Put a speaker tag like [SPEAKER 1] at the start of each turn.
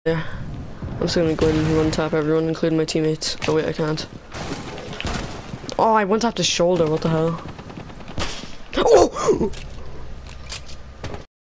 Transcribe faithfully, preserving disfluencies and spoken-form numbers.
[SPEAKER 1] Yeah. I'm just gonna go ahead and one tap everyone, including my teammates. Oh wait, I can't. Oh, I one tapped his shoulder, what the hell? Oh!